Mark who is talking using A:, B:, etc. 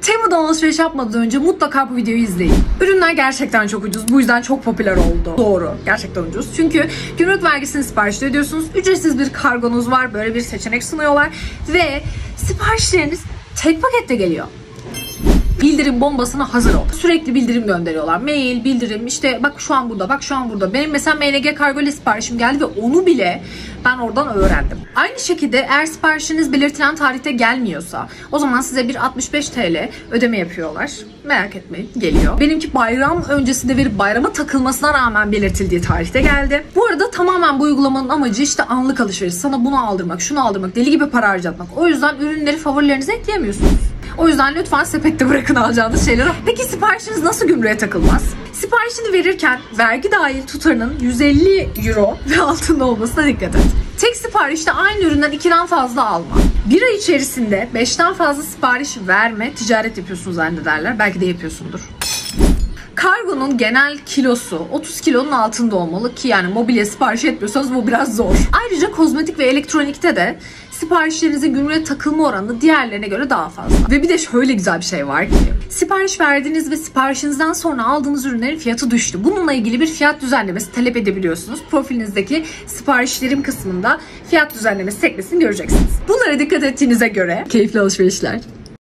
A: Temu'dan alışveriş yapmadan önce mutlaka bu videoyu izleyin. Ürünler gerçekten çok ucuz. Bu yüzden çok popüler oldu. Doğru. Gerçekten ucuz. Çünkü gümrük vergisini sipariş ediyorsunuz. Ücretsiz bir kargonuz var. Böyle bir seçenek sunuyorlar. Ve siparişleriniz tek pakette geliyor. Bildirim bombasına hazır ol. Sürekli bildirim gönderiyorlar. Mail, bildirim, işte bak şu an burada, bak şu an burada. Benim mesela MNG kargo ile siparişim geldi ve onu bile ben oradan öğrendim. Aynı şekilde eğer siparişiniz belirtilen tarihte gelmiyorsa o zaman size bir 65 TL ödeme yapıyorlar. Merak etmeyin, geliyor. Benimki bayram öncesinde verip bayrama takılmasına rağmen belirtildiği tarihte geldi. Bu arada tamamen bu uygulamanın amacı işte anlık alışveriş. Sana bunu aldırmak, şunu aldırmak, deli gibi para harcatmak. O yüzden ürünleri favorilerinize ekleyemiyorsunuz. O yüzden lütfen sepette bırakın alacağınız şeyleri. Peki siparişiniz nasıl gümrüğe takılmaz? Siparişini verirken vergi dahil tutarının 150 euro ve altında olmasına dikkat et. Tek siparişte aynı üründen 2'den fazla alma. Bir ay içerisinde 5'ten fazla sipariş verme. Ticaret yapıyorsun zannederler. Belki de yapıyorsundur. Kargonun genel kilosu 30 kilonun altında olmalı ki yani mobilya sipariş etmiyorsanız bu biraz zor. Ayrıca kozmetik ve elektronikte de siparişlerinizin gümrüğe takılma oranı diğerlerine göre daha fazla. Ve bir de şöyle güzel bir şey var ki sipariş verdiğiniz ve siparişinizden sonra aldığınız ürünlerin fiyatı düştü. Bununla ilgili bir fiyat düzenlemesi talep edebiliyorsunuz. Profilinizdeki siparişlerim kısmında fiyat düzenlemesi sekmesini göreceksiniz. Bunlara dikkat ettiğinize göre keyifli alışverişler.